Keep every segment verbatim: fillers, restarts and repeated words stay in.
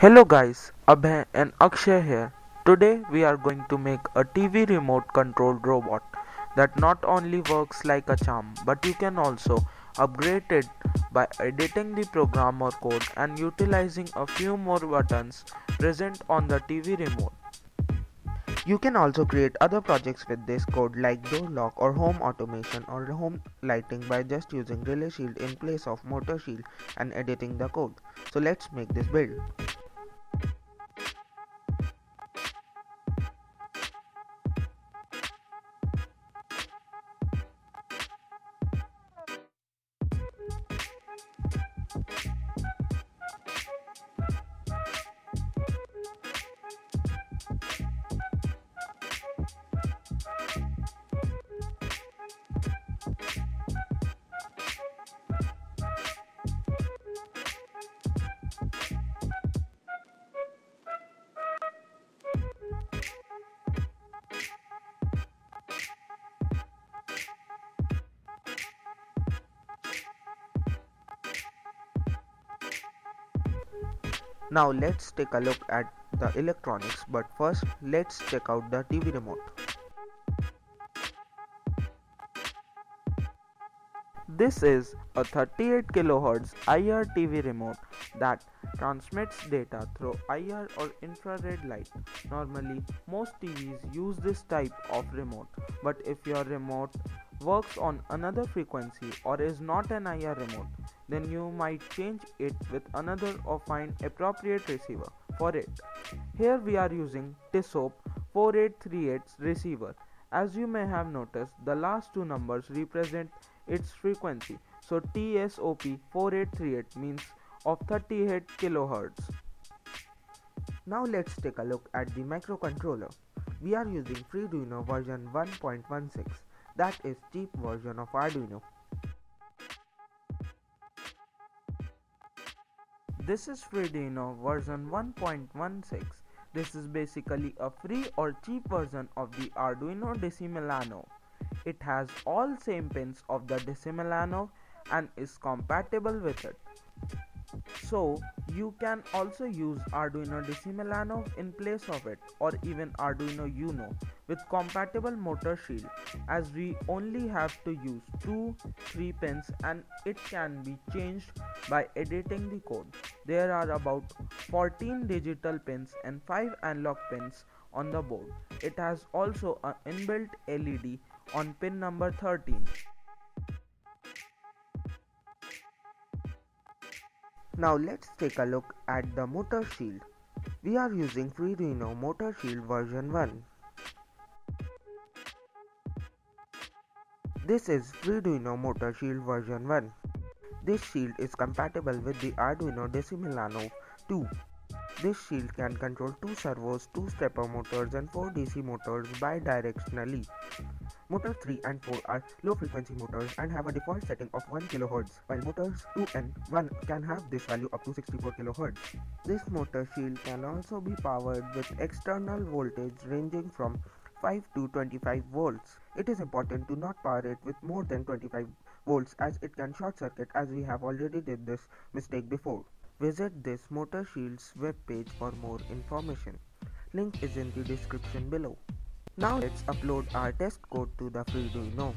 Hello guys, Abhay and Akshay here. Today we are going to make a T V remote controlled robot that not only works like a charm but you can also upgrade it by editing the program or code and utilizing a few more buttons present on the T V remote. You can also create other projects with this code like door lock or home automation or home lighting by just using relay shield in place of motor shield and editing the code. So let's make this build. Now let's take a look at the electronics, but first let's check out the T V remote. This is a thirty-eight kilohertz I R T V remote that transmits data through I R or infrared light. Normally, most T Vs use this type of remote, but if your remote works on another frequency or is not an I R remote, then you might change it with another or find appropriate receiver for it. Here we are using T S O P four eight three eight receiver. As you may have noticed, the last two numbers represent its frequency. So T S O P four eight three eight means of thirty-eight kilohertz. Now let's take a look at the microcontroller. We are using Arduino version one point one six. That is cheap version of Arduino. This is Arduino version one point one six. This is basically a free or cheap version of the Arduino Decimilano. It has all same pins of the Decimilano and is compatible with it. So you can also use Arduino Decimilano in place of it, or even Arduino Uno with compatible motor shield, as we only have to use two three pins and it can be changed by editing the code. There are about fourteen digital pins and five analog pins on the board. It has also an inbuilt L E D on pin number thirteen. Now let's take a look at the motor shield. We are using Arduino motor shield version one. This is Arduino motor shield version one. This shield is compatible with the Arduino Decimilano two. This shield can control two servos, two stepper motors and four D C motors bidirectionally. Motors three and four are low frequency motors and have a default setting of one kilohertz, while motors two and one can have this value up to sixty-four kilohertz. This motor shield can also be powered with external voltage ranging from five to twenty-five volts. It is important to not power it with more than twenty-five volts as it can short circuit, as we have already did this mistake before. Visit this motor shield's web page for more information. Link is in the description below. Now let's upload our test code to the Arduino.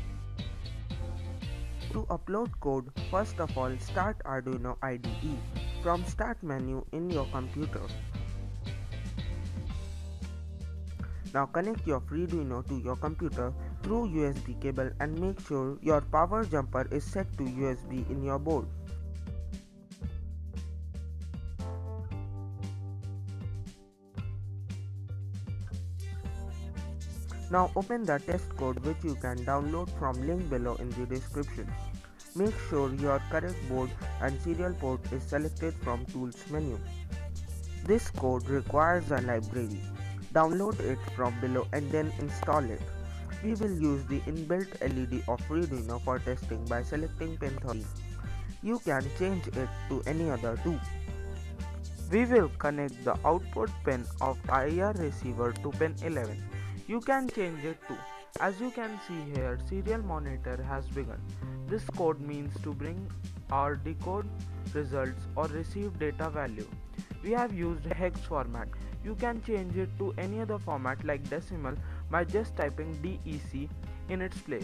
To upload code, first of all start Arduino I D E from Start menu in your computer. Now connect your Arduino to your computer through U S B cable and make sure your power jumper is set to U S B in your board. Now open the test code, which you can download from link below in the description. Make sure your correct board and serial port is selected from Tools menu. This code requires a library. Download it from below and then install it. We will use the inbuilt L E D of Arduino for testing by selecting pin thirteen. You can change it to any other two. We will connect the output pin of I R receiver to pin eleven. You can change it too. As you can see here, serial monitor has begun. This code means to bring or decode results or receive data value. we have used hex format. You can change it to any other format like decimal by just typing D E C in its place.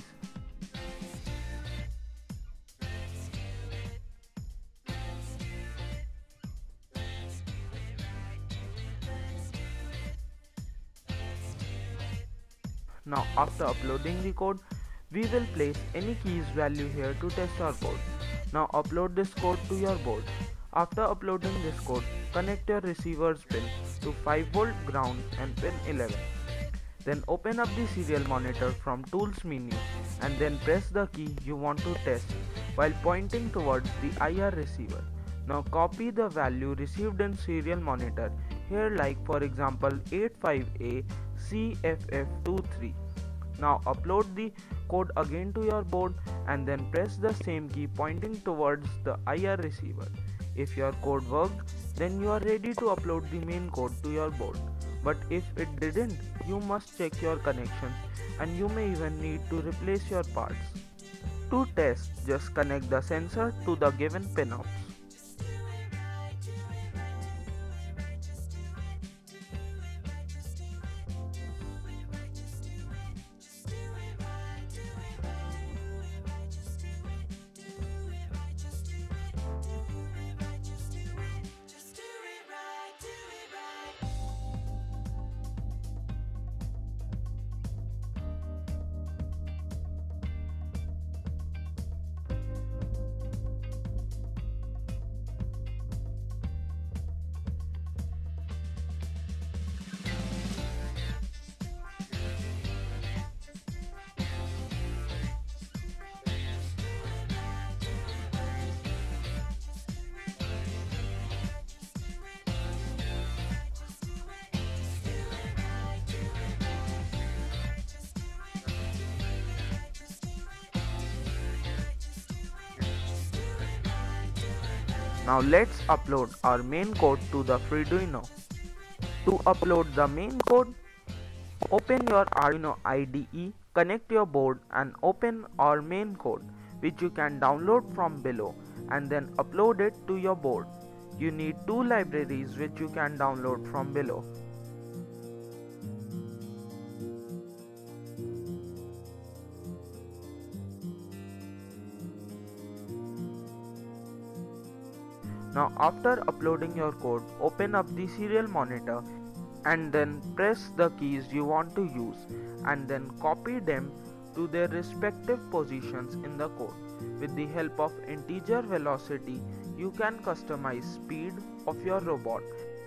Now after uploading the code, we will place any keys value here to test our board. Now upload this code to your board. After uploading this code, connect your receiver's pin to five volt ground and pin eleven. Then open up the serial monitor from Tools menu and then press the key you want to test while pointing towards the I R receiver. Now copy the value received in serial monitor here, like for example eighty-five A C F F twenty-three. Now upload the code again to your board and then press the same key pointing towards the I R receiver. If your code worked, then you are ready to upload the main code to your board. But if it didn't, you must check your connections and you may even need to replace your parts. To test, just connect the sensor to the given pinouts. Now let's upload our main code to the Arduino. To upload the main code, open your Arduino I D E, connect your board and open our main code, which you can download from below, and then upload it to your board. You need two libraries which you can download from below. Now after uploading your code, open up the serial monitor and then press the keys you want to use and then copy them to their respective positions in the code. With the help of integer velocity, you can customize speed of your robot.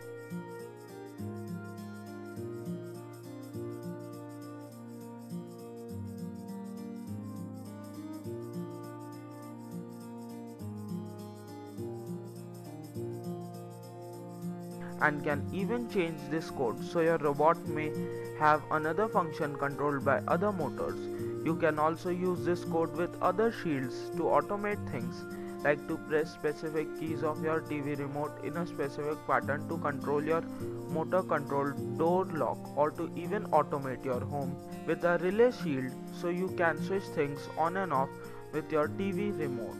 And can even change this code so your robot may have another function controlled by other motors. You can also use this code with other shields to automate things, like to press specific keys of your T V remote in a specific pattern to control your motor controlled door lock, or to even automate your home with a relay shield so you can switch things on and off with your T V remote.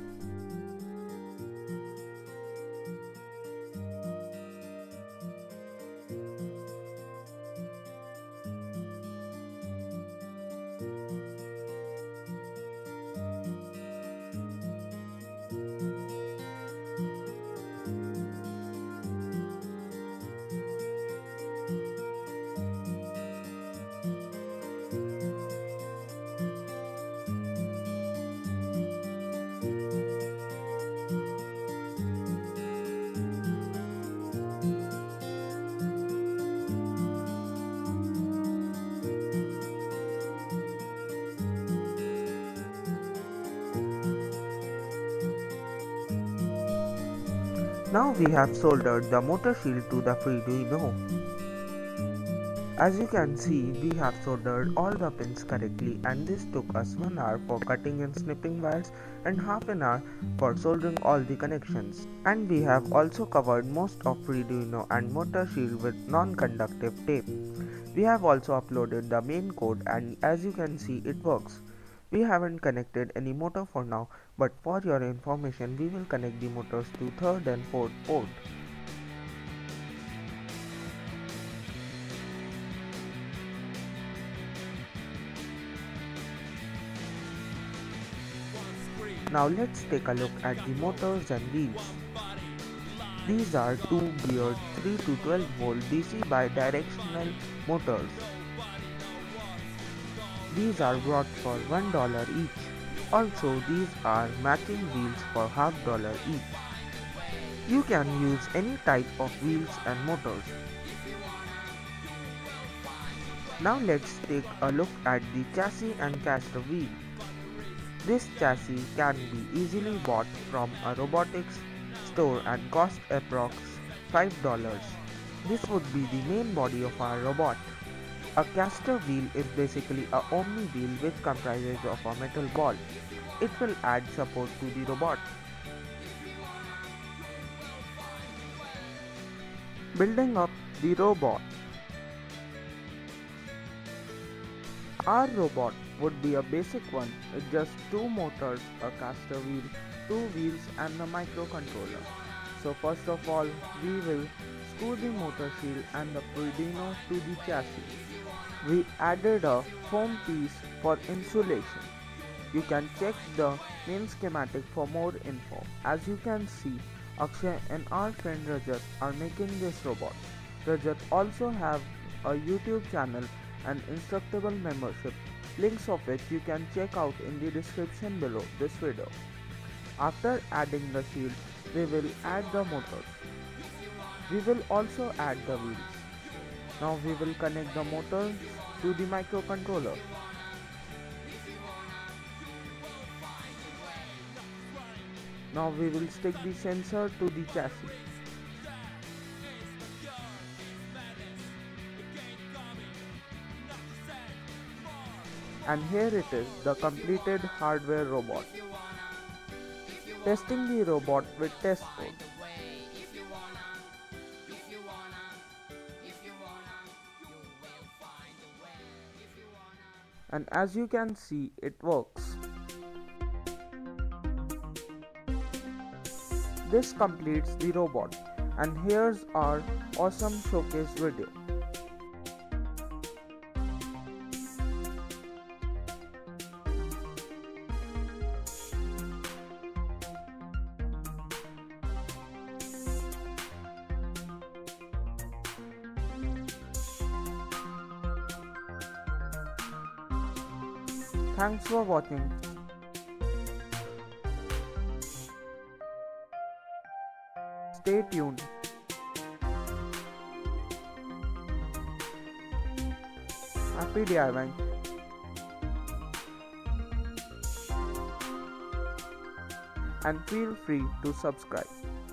Now we have soldered the motor shield to the Arduino. As you can see, we have soldered all the pins correctly, and this took us one hour for cutting and snipping wires and half an hour for soldering all the connections. And we have also covered most of Arduino and motor shield with non-conductive tape. We have also uploaded the main code, and as you can see, it works. We haven't connected any motor for now, but for your information we will connect the motors to third and fourth port. Now let's take a look at the motors and wheels. These are two geared three to twelve volt D C bidirectional motors. These are brought for one dollar each. Also, these are matching wheels for half dollar each. You can use any type of wheels and motors. Now let's take a look at the chassis and caster wheel. This chassis can be easily bought from a robotics store and cost approx five dollars. This would be the main body of our robot. A caster wheel is basically a omni wheel which comprises of a metal ball. It will add support to the robot. Building up the robot. Our robot would be a basic one with just two motors, a caster wheel, two wheels and a microcontroller. So first of all, we will screw the motor shield and the Arduino to the chassis. We added a foam piece for insulation. You can check the main schematic for more info. As you can see, Akshay and our friend Rajat are making this robot. Rajat also have a YouTube channel and instructable membership, links of which you can check out in the description below this video. After adding the shield, we will add the motors. We will also add the wheels. Now we will connect the motors to the microcontroller. Now we will stick the sensor to the chassis. And here it is, the completed hardware robot. Testing the robot with test code. And as you can see, it works. This completes the robot, and here's our awesome showcase video. Thanks for watching. Stay tuned. Happy DIYing. And feel free to subscribe.